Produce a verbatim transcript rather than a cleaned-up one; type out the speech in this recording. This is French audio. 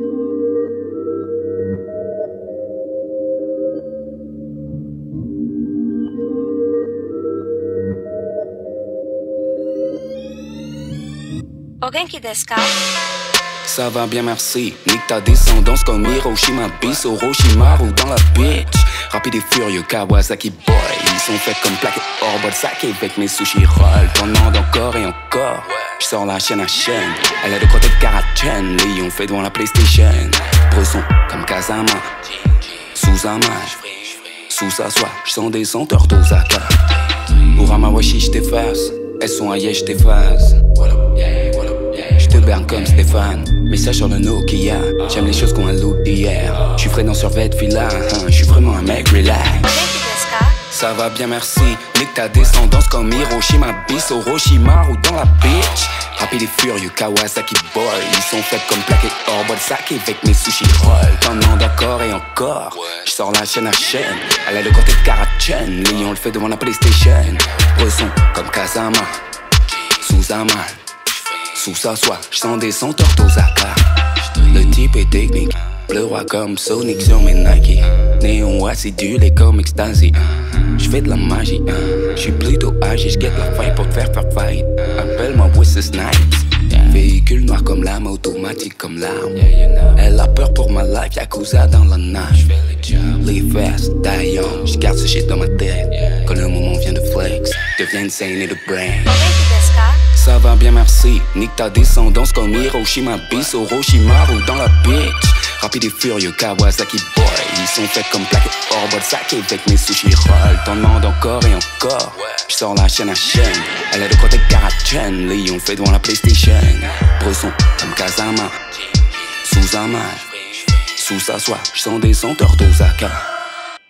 O genki desu ka? Ça va bien merci, nique ta descendance comme Hiroshima bis au Orochimaru dans la bitch. Rapide et furieux Kawasaki boy, ils sont faits comme plaqués hors bol saké avec mes sushis roll. T'en demandes encore et encore, je sors la chaîne à chaîne. Elle a de côté de Karachen, Léon fait devant la PlayStation. Bresson comme Kazama, sous un match, sous sa soie, je sens des senteurs d'Osaka. Urama Washi j't'efface, elles sont ailleurs j't'efface. Je te berne comme Stéphane, message sur le Nokia. J'aime les choses qu'on a look d'hier. J'suis frais dans survêt fila, hein. J'suis vraiment un mec relax. Ça va bien merci, nique ta descendance comme Hiroshima bis Orochimaru dans la bitch. Rapide et furieux Kawasaki boy, ils sont faits comme plaqués hors bol saké avec mes sushis roll. T'en demandes encore et encore, je sors la chaîne à chaîne. Elle a le côté de Karachen, Léon le fait devant la PlayStation. Bresson comme Kazama, sous un mal, sous sa soie, j'sens des senteurs d'Osaka. Le type est technique, bleu roi comme Sonic sur mes Nike. Néon acidulé comme Ecstasy. J'fais de la magie, j'suis plutôt âgé, j'guette la faille pour te faire faire fight. Appelle-moi Wesley Snipes. Véhicule noir comme lame, automatique comme l'arme. Elle a peur pour ma life, Yakuza dans la nage. Live fast, die young, j'garde ce shit dans ma tête. Quand le moment vient de flex, deviens insane et de brain. Ça va bien merci, nique ta descendance comme Hiroshima bis Orochimaru dans la bitch. Rapide et furieux Kawasaki boy, ils sont faits comme plaqués hors bol saké avec mes sushis roll. T'en demandes encore et encore, je sors la chaîne à chaîne. Elle a de côté de Karachen, Léon fait devant la PlayStation. Bresson comme Kazama, sous un match, sous sa soie, je sens des senteurs d'Osaka.